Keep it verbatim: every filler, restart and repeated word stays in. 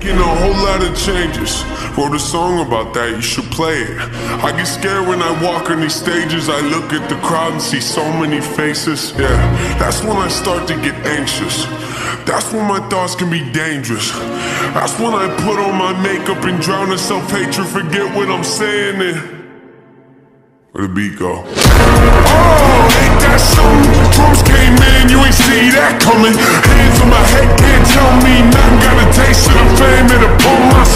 Making a whole lot of changes. Wrote a song about that, you should play it. I get scared when I walk on these stages. I look at the crowd and see so many faces. Yeah, that's when I start to get anxious. That's when my thoughts can be dangerous. That's when I put on my makeup and drown in self-hatred. Forget what I'm saying and where the beat go? Oh, ain't that something? Drums came in, you ain't see that coming. Hands on my head, can't tell me nothing. Got a taste of the fame, it'll pull my